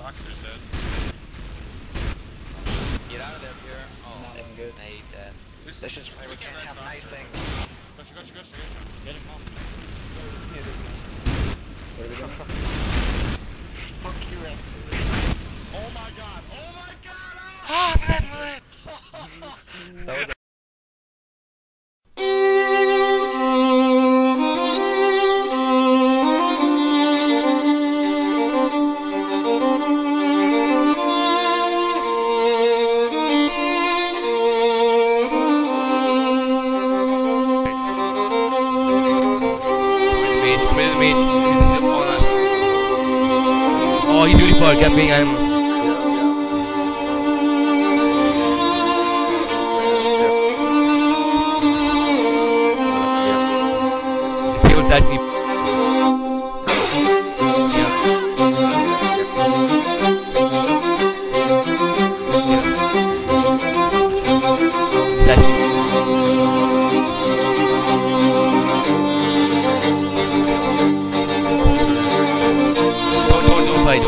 Froxer's dead. Get out of there, Pierre. Oh, Not looking good. I hate that. That's just why we can't have nice things. Gotcha. Get him off. What are we doing? Fuck you, Red. Oh my god! Oh my god! Ah, man, man! That was Oh, he's really far, camping, I'm... He will touch me. Don't fight.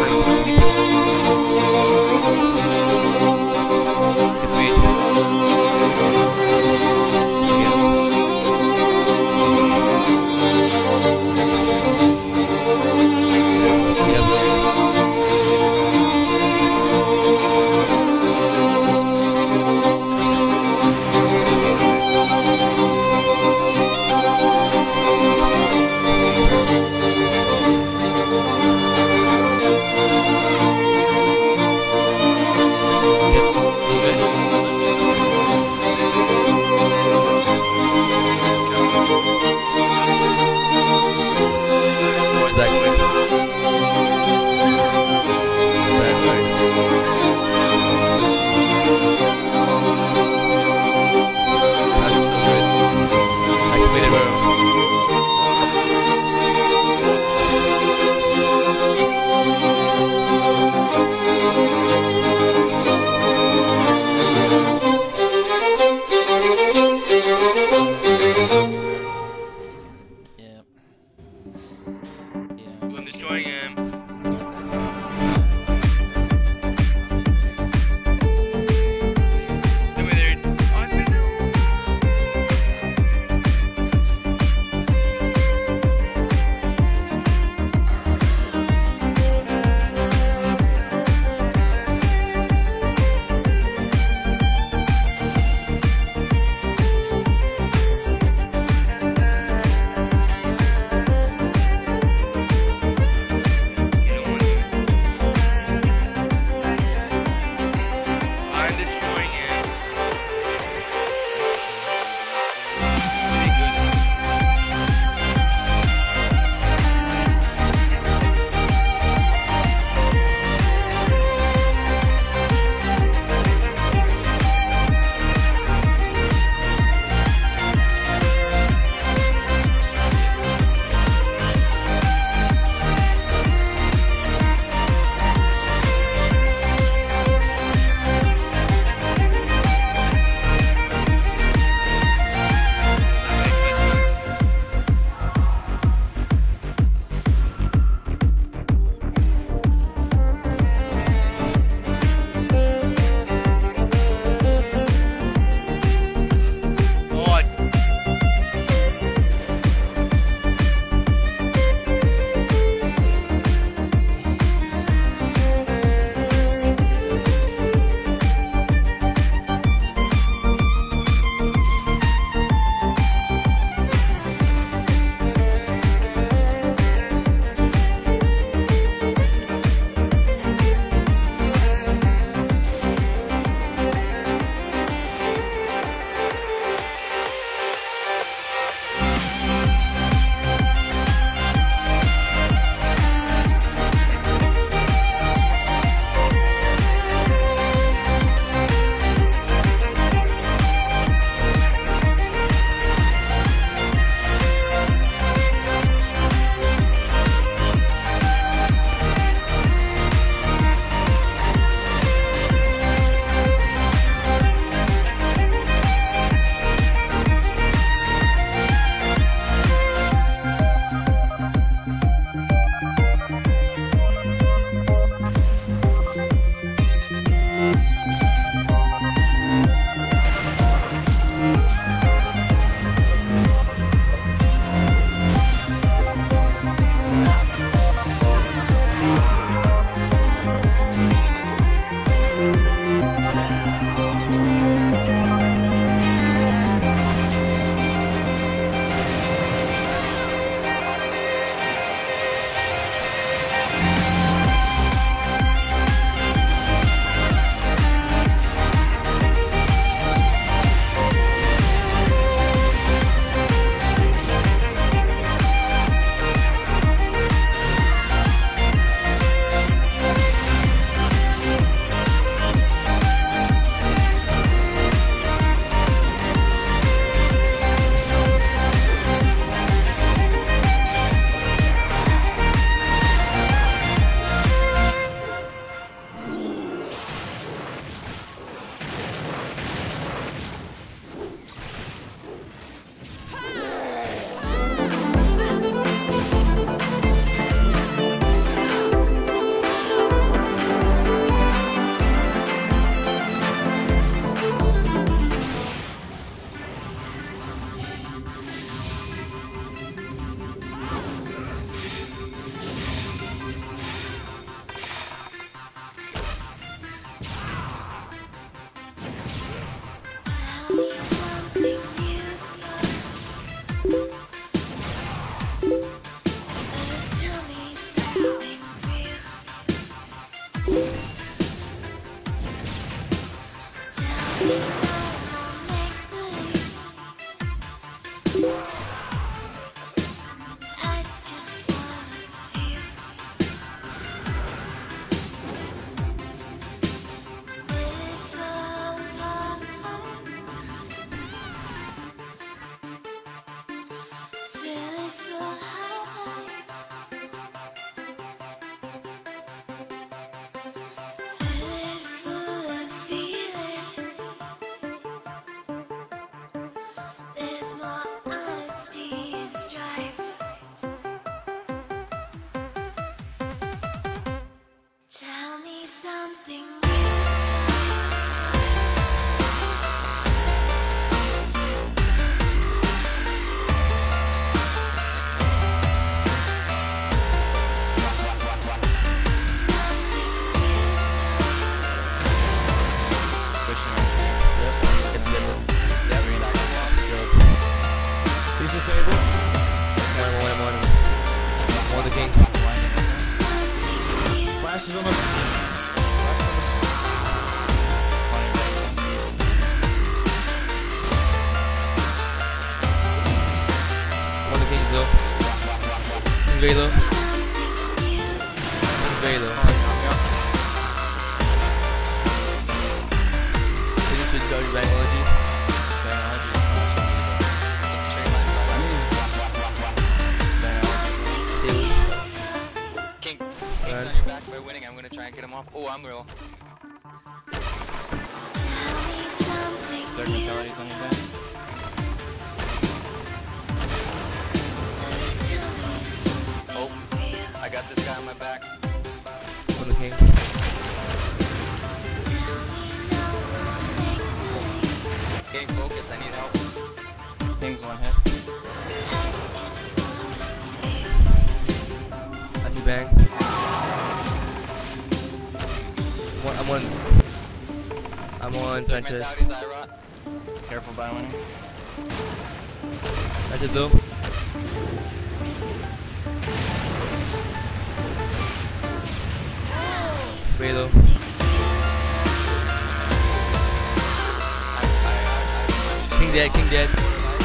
I'm destroying him. Come here. Tell me something. He's disabled. One the king. Flash is on the. One the king though. King very low. King very low. Can you switch out your biology? King's on your back by winning. I'm gonna try and get him off. Oh, I'm real. Dark mentality's on your back. Oh, I got this guy on my back. One the king. Getting focus, I need help. King's one hit. That's you bang. I'm on Dark trenches. mentality's eye rot. Careful by winning. That's it though. Very low. King dead, king dead.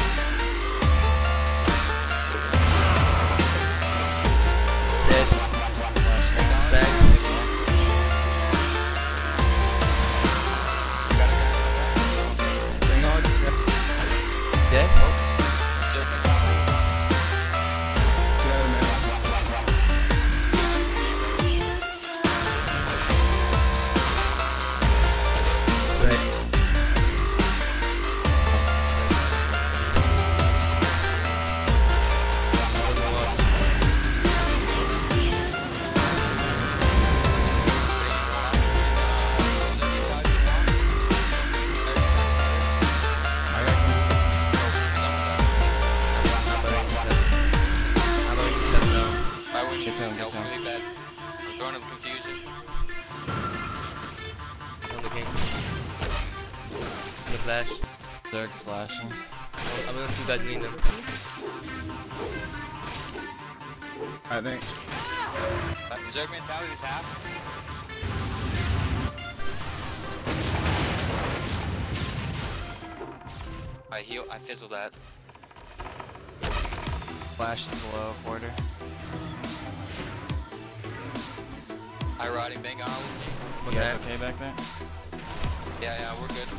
Dead. Bang. Dead? That's right. Help really bad. We're throwing him confusion. On the king. On the flash. Zerg slashing. I'm gonna two guys lean them. I think. Zerg mentality's half. I fizzled that. Flash is below quarter. High rotting Bengal. You guys okay back there? Yeah, we're good.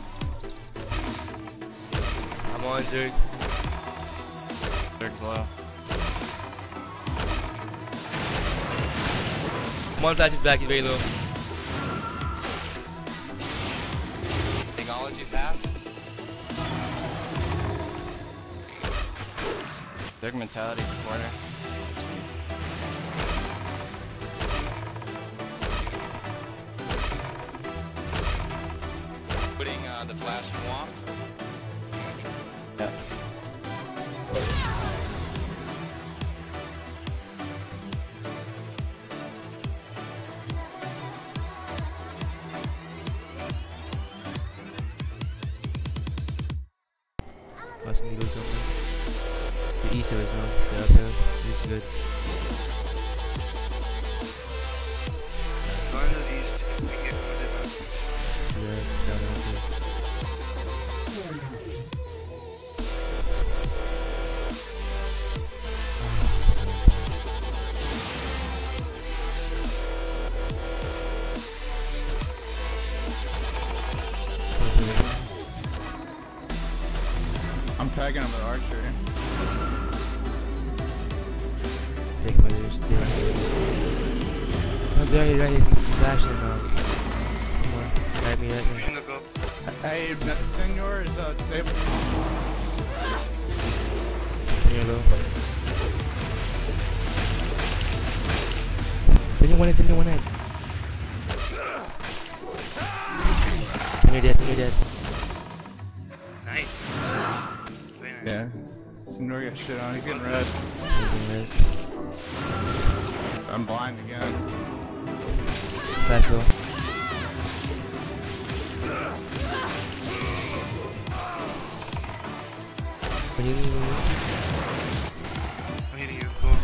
I'm on Zerg. Zerg's low. One flash is back, he's very low. Bengology's half. Zerg mentality quarter. Putting the flash off. Yeah. Watching the go somewhere. The east of it now. The up hill. This is good. Going to the east. We get rid of Yeah, down there too. tagging him with archer. Take my ears, I'm very ready to dash him now. Come on, let me. Hey, Senor is disabled. Hello. Send you one head. You're dead. Nice. Very nice. Yeah. Senor got shit on. He's getting red. I'm blind again. Back though. I'm hitting you. Go.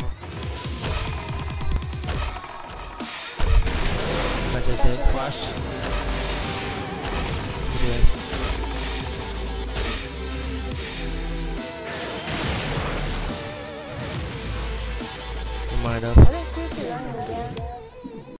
Back dead. Flash. Mind up. I think Susie running again.